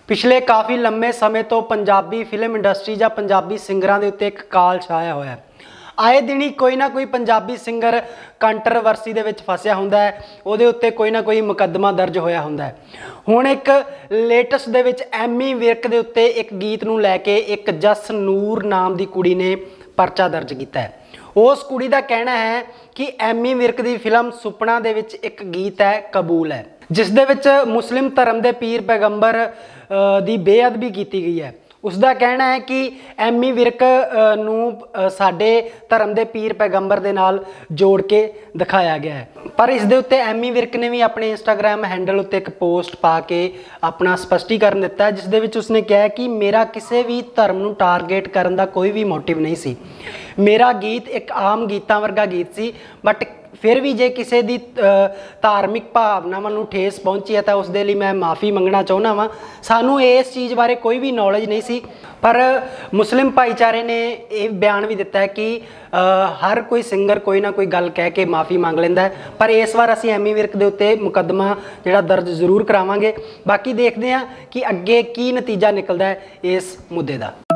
पिछले काफ़ी लंबे समय तो पंजाबी फिल्म इंडस्ट्री ਜਾਂ पंजाबी ਸਿੰਗਰਾਂ ਦੇ ਉੱਤੇ ਇੱਕ ਕਾਲ ਛਾਇਆ ਹੋਇਆ ਹੈ। आए दिन ही कोई ना कोई पंजाबी सिंगर कंट्रोवर्सी ਦੇ ਵਿੱਚ ਫਸਿਆ ਹੁੰਦਾ ਹੈ, ਉਹਦੇ ਉੱਤੇ ਕੋਈ ਨਾ ਕੋਈ ਮੁਕੱਦਮਾ ਦਰਜ ਹੋਇਆ ਹੁੰਦਾ ਹੈ। ਹੁਣ ਇੱਕ ਲੇਟੈਸਟ ਦੇ ਵਿੱਚ ਐਮੀ ਵਿਰਕ ਦੇ ਉੱਤੇ ਇੱਕ ਗੀਤ ਨੂੰ ਲੈ ਕੇ ਇੱਕ ਜਸ ਨੂਰ ਨਾਮ ਦੀ ਕੁੜੀ ਨੇ ਪਰਚਾ ਦਰਜ ਕੀਤਾ ਹੈ। उस कुड़ी का कहना है कि एमी विर्क की फिल्म सुपना दे विच एक गीत है कबूल है, जिस दे विच मुस्लिम धर्म के पीर पैगंबर की बेअदबी की गई है। उसका कहना है कि एमी विर्क नूं साडे धर्म के पीर पैगंबर दे नाल जोड़ के दिखाया गया है। पर इस दे उत्ते एमी विर्क ने भी अपने इंस्टाग्राम हैंडल उत्ते एक पोस्ट पा के अपना स्पष्टीकरण दिता है, जिस दे विच उसने कहा कि मेरा किसी भी धर्म नूं टारगेट करन दा कोई भी मोटिव नहीं सी। मेरा गीत एक आम गीतां वर्गा गीत सी, बट फिर भी जे किसी की धार्मिक भावनावां नूं ठेस पहुंची है तो उस दे लई मैं माफ़ी मंगना चाहुंदा वां। सानूं इस चीज़ बारे कोई भी नॉलेज नहीं सी, पर मुस्लिम भाईचारे ने यह बयान भी दिता है कि हर कोई सिंगर कोई ना कोई गल कह के माफ़ी मंग लैंदा है। पर इस बार असीं एमी विर्क दे उत्ते मुकदमा जिहड़ा दर्ज जरूर करावांगे। बाकी देखते हैं कि अगे की नतीजा निकलदा है इस मुद्दे का।